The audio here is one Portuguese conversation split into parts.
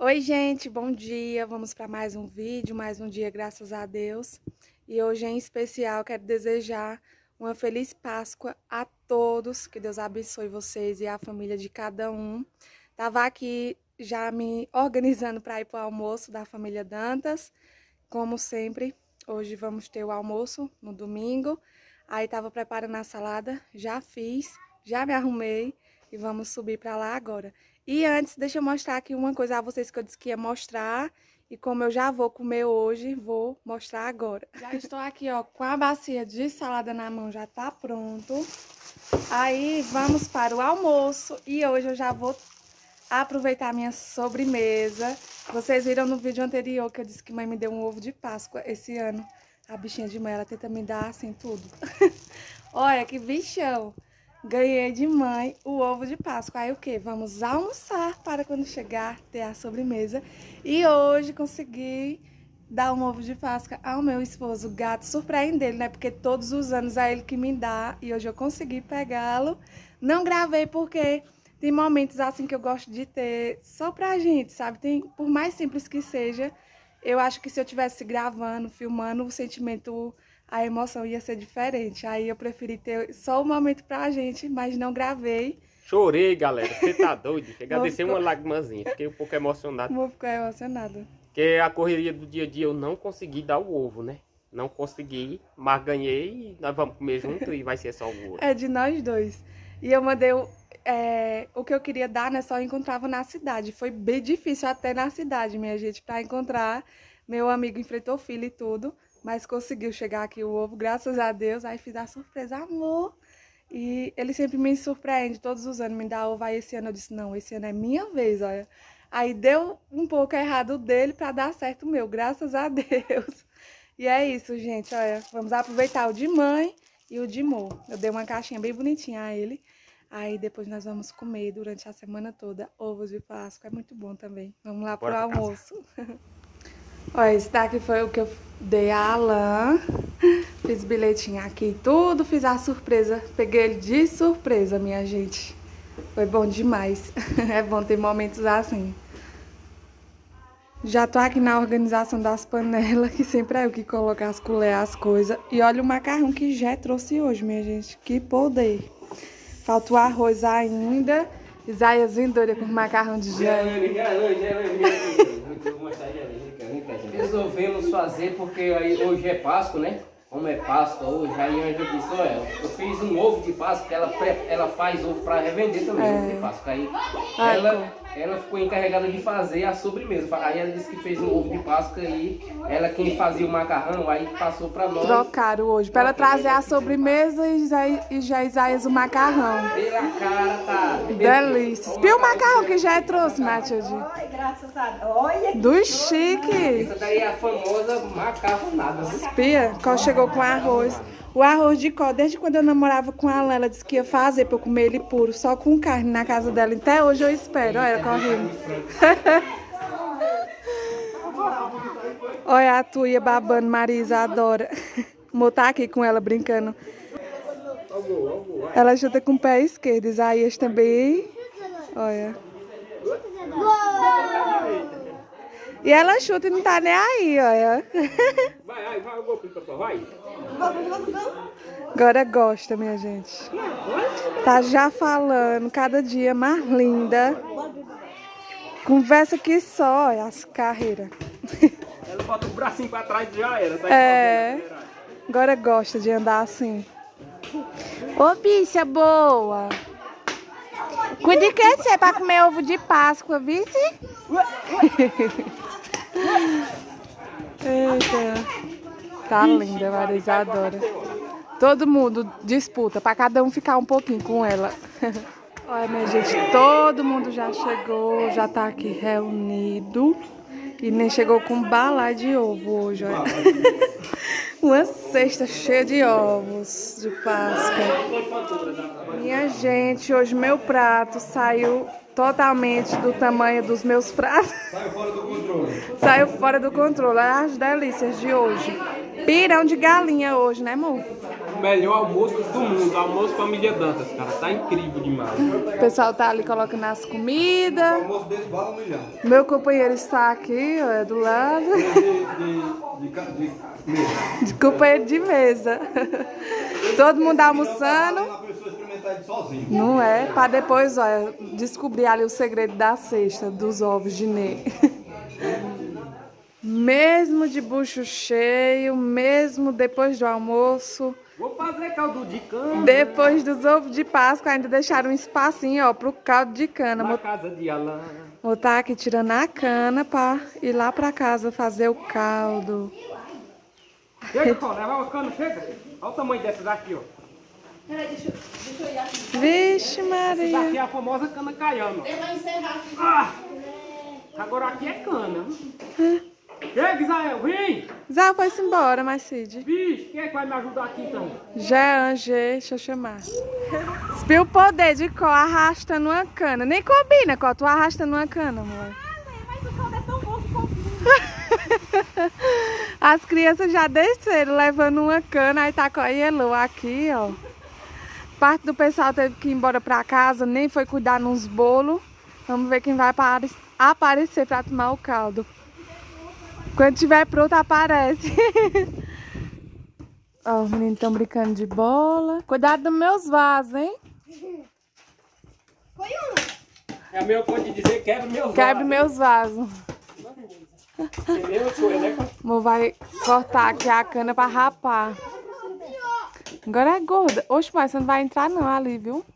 Oi, gente, bom dia. Vamos para mais um vídeo, mais um dia, graças a Deus. E hoje, em especial, quero desejar uma feliz Páscoa a todos. Que Deus abençoe vocês e a família de cada um. Tava aqui já me organizando para ir para o almoço da família Dantas. Como sempre, hoje vamos ter o almoço no domingo. Aí tava preparando a salada, já fiz, já me arrumei e vamos subir para lá agora. E antes, deixa eu mostrar aqui uma coisa a vocês que eu disse que ia mostrar. E como eu já vou comer hoje, vou mostrar agora. Já estou aqui, ó, com a bacia de salada na mão, já tá pronto. Aí, vamos para o almoço. E hoje eu já vou aproveitar a minha sobremesa. Vocês viram no vídeo anterior que eu disse que mãe me deu um ovo de Páscoa esse ano. A bichinha de mãe, ela tenta me dar assim tudo. Olha que bichão. Ganhei de mãe o ovo de Páscoa. Aí o que? Vamos almoçar para quando chegar ter a sobremesa. E hoje consegui dar um ovo de Páscoa ao meu esposo, gato, surpreender ele, né? Porque todos os anos é ele que me dá e hoje eu consegui pegá-lo. Não gravei porque tem momentos assim que eu gosto de ter só pra gente, sabe? Por mais simples que seja, eu acho que se eu estivesse gravando, filmando, o sentimento, a emoção ia ser diferente. Aí eu preferi ter só um momento pra gente, mas não gravei. Chorei, galera. Você tá doido? Chega a descer uma lagrimazinha. Fiquei um pouco emocionado. Vou ficar emocionada. Porque a correria do dia a dia eu não consegui dar o ovo, né? Não consegui, mas ganhei e nós vamos comer junto e vai ser só o ovo. É de nós dois. E eu mandei o que eu queria dar, né? Só encontrava na cidade. Foi bem difícil até na cidade, minha gente, pra encontrar. Meu amigo enfrentou fila e tudo. Mas conseguiu chegar aqui o ovo, graças a Deus. Aí fiz a surpresa, amor. E ele sempre me surpreende, todos os anos me dá ovo. Aí esse ano eu disse, não, esse ano é minha vez, olha. Aí deu um pouco errado o dele pra dar certo o meu, graças a Deus. E é isso, gente, olha. Vamos aproveitar o de mãe e o de Mo. Eu dei uma caixinha bem bonitinha a ele. Aí depois nós vamos comer durante a semana toda ovos de Páscoa. É muito bom também. Vamos lá pro almoço. Olha, esse daqui foi o que eu dei a Alan. Fiz bilhetinho aqui e tudo, fiz a surpresa. Peguei ele de surpresa, minha gente. Foi bom demais. É bom ter momentos assim. Já tô aqui na organização das panelas, que sempre é eu que coloco as colheres, as coisas. E olha o macarrão que já trouxe hoje, minha gente. Que poder. Falta o arroz ainda. Isaiazinho doida com macarrão de gelo. Resolvemos fazer porque aí hoje é Páscoa, né? Como é Páscoa hoje, aí a Anja disse, olha, eu fiz um ovo de Páscoa, que ela faz ovo para revender também, ovo de Páscoa. Aí ela ficou encarregada de fazer a sobremesa. Aí ela disse que fez um ovo de Páscoa e ela quem fazia o macarrão, aí passou para nós. Trocaram hoje, para ela trazer a sobremesa e já Isaías o macarrão. Pela cara, tá. Delícia. Espia o macarrão que já trouxe, né, tia Di? Oi, graças a Deus. Olha que Do chique. Essa daí é a famosa macarronada. Espia, qual chegou com arroz. O arroz de cor, desde quando eu namorava com a Alan, ela disse que ia fazer pra eu comer ele puro, só com carne na casa dela. Até hoje eu espero. Olha, correndo. Olha a tuia babando, Marisa adora. Vou tá aqui com ela brincando. Ela chuta com o pé esquerdo, Isaías também. Olha. E ela chuta e não tá nem aí, olha. Vai, vai. Agora gosta, minha gente. Tá já falando, cada dia mais linda. Conversa que só, olha, as carreiras. Ela bota o bracinho pra trás e já era. Tá Agora gosta de andar assim. Ô, bicha boa. Cuide que você é pra comer ovo de Páscoa, vice? Eita. Tá linda, Marisa adora. Todo mundo disputa, pra cada um ficar um pouquinho com ela. Olha, minha gente, todo mundo já chegou, já tá aqui reunido. E nem chegou com balaio de ovo hoje, olha. Uma cesta cheia de ovos de Páscoa. Minha gente, hoje meu prato saiu totalmente do tamanho dos meus pratos. Saiu fora do controle. Saiu fora do controle. Olha as delícias de hoje. Pirão de galinha hoje, né, amor? melhor almoço do mundo, almoço família Dantas, cara. Tá incrível demais. O pessoal tá ali colocando as comidas. O almoço desse vale 1 milhão. Meu companheiro está aqui, ó, do lado. De companheiro de mesa. Todo mundo almoçando. A pessoa experimentar ele sozinho. Não é? Pra depois, ó, descobrir ali o segredo da cesta dos ovos de Ney. Mesmo de bucho cheio, mesmo depois do almoço. Vou fazer caldo de cana. Depois dos ovos de Páscoa, ainda deixaram um espacinho, ó, pro caldo de cana. Na casa de Alain. Vou estar aqui tirando a cana pra ir lá pra casa fazer o caldo. Chega, pô, leva a cana, chega. Olha o tamanho dessa daqui, ó. Peraí, deixa eu ir aqui. Vixe, Essa daqui Maria. é a famosa cana caiana. Ele vai encerrar aqui. Ah! Agora aqui é cana. Chega, Israel, vem! Zé foi-se embora, mas Cid. Vixe, quem é que vai me ajudar aqui então? Jean, deixa eu chamar. Espia o poder de Có arrastando uma cana. Nem combina, Có, tu arrastando uma cana, amor. Mas o caldo é tão bom que confia. As crianças já desceram levando uma cana, aí tá com a Yellow aqui, ó. Parte do pessoal teve que ir embora pra casa, nem foi cuidar nos bolos. Vamos ver quem vai aparecer pra tomar o caldo. Quando tiver pronto, aparece. Ó, os meninos estão brincando de bola. Cuidado dos meus vasos, hein? Foi um. É a mesma coisa de dizer quebra meus Quebre meus vasos. É a mesma coisa, né? Amor, vai cortar aqui a cana pra rapar. Agora é gorda. Oxe, mas você não vai entrar não ali, viu?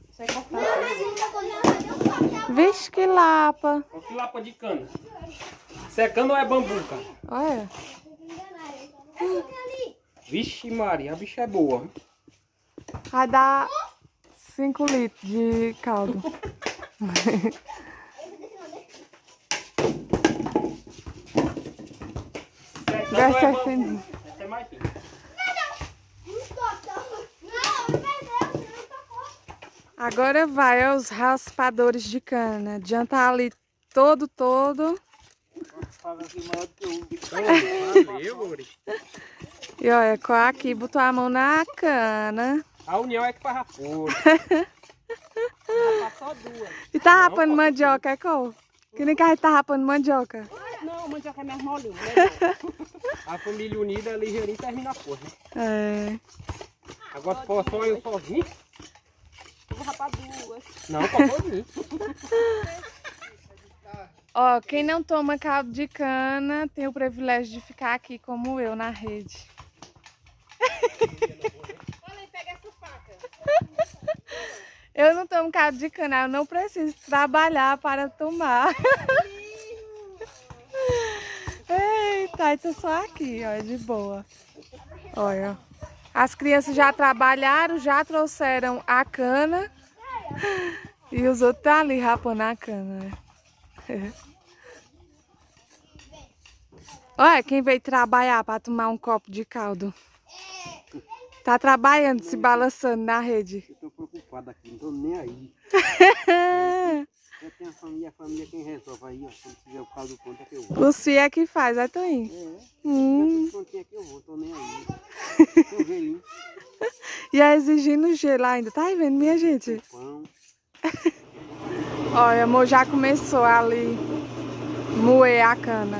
Vixe, que lapa. Olha que lapa de cana. Secando ou é bambu, cara? Olha. Vixe Maria, a bicha é boa. Vai dar 5 litros de caldo. Vai ser fininho. Essa é mais fina. Agora vai aos raspadores de cana. Adianta ali todo. Valeu, guri. E olha, Có aqui botou a mão na cana. A união é que faz a força. Só duas. E tá rapando mandioca, é Có? Que nem que a gente tá rapando mandioca. Não, mandioca é mais molinho. A família unida é ligeirinho e termina a força, né? É. Agora se for só eu sozinho, Eu vou rapar duas. não, pode vir. Ó, quem não toma caldo de cana tem o privilégio de ficar aqui como eu na rede. Olha, pega essa faca. Eu não tomo caldo de cana, eu não preciso trabalhar para tomar. Eita, então só aqui, ó, de boa. Olha, as crianças já trabalharam, já trouxeram a cana e os outros tá ali rapando a cana. Olha, quem veio trabalhar para tomar um copo de caldo. Tá trabalhando, se balançando na rede. Eu tô preocupado aqui, não tô nem aí. Eu tenho a família quem resolve aí, ó. Quando tiver o caldo pronto é que eu vou. O Cia é que faz, é Toinho? É. Prontinho é que eu vou, tô nem aí. Tô velhinho. E aí exigindo gelo ainda, tá aí vendo, minha gente? Pão. Olha, amor, já começou ali moer a cana.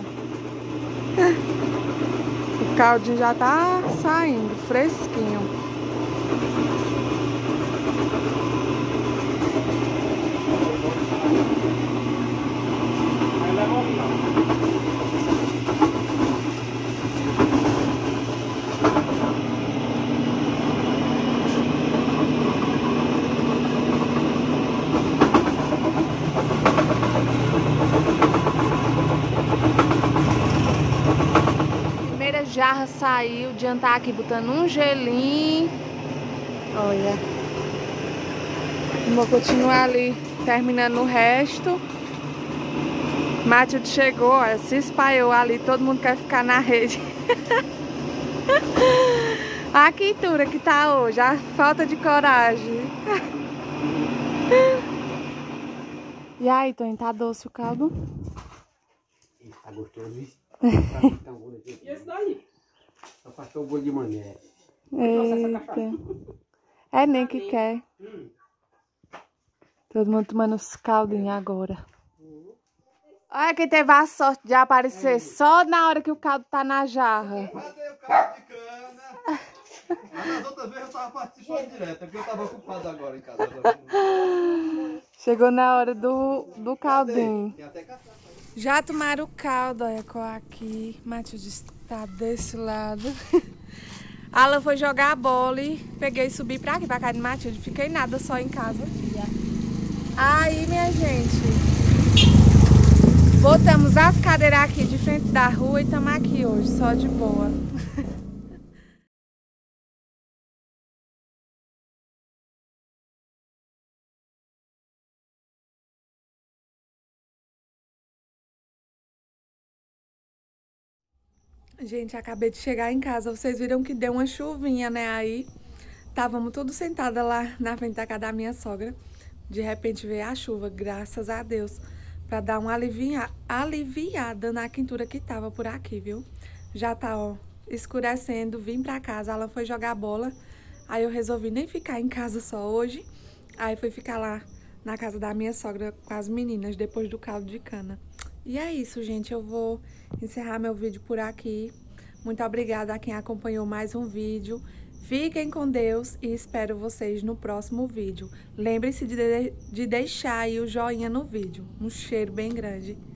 O caldinho já tá saindo, fresquinho. Aí leva ao final. Primeira jarra saiu, o Jean tá aqui botando um gelinho. Olha. Vou continuar ali terminando o resto. Matilde chegou, olha, se espalhou ali, todo mundo quer ficar na rede. A quintura que tá hoje, a falta de coragem. E aí, Toninho, tá doce o caldo? Tá gostoso, isso? E esse daí? Só passou o bolo de mané. Eita. É nem que quer. Todo mundo tomando os caldinhos agora. Olha quem teve a sorte de aparecer só na hora que o caldo tá na jarra. Cadê o caldo de cana? Mas nas outras vezes eu tava participando direto, porque eu tava ocupado agora em casa. Chegou na hora do caldinho. Tem até cachaça. Já tomaram o caldo, olha aqui. Matilde está desse lado. Alan foi jogar a bola e peguei e subi pra aqui, pra casa de Matilde. Fiquei nada, só em casa. Aí, minha gente, botamos as cadeiras aqui de frente da rua e estamos aqui hoje, só de boa. Gente, acabei de chegar em casa. Vocês viram que deu uma chuvinha, né? Aí estávamos tudo sentadas lá na frente da casa da minha sogra. De repente veio a chuva, graças a Deus, para dar uma aliviada na quentura que tava por aqui, viu? Já tá, ó, escurecendo. Vim pra casa, ela foi jogar bola. Aí eu resolvi nem ficar em casa só hoje. Aí fui ficar lá na casa da minha sogra com as meninas depois do caldo de cana. E é isso, gente. Eu vou encerrar meu vídeo por aqui. Muito obrigada a quem acompanhou mais um vídeo. Fiquem com Deus e espero vocês no próximo vídeo. Lembre-se de deixar aí o joinha no vídeo. Um cheiro bem grande.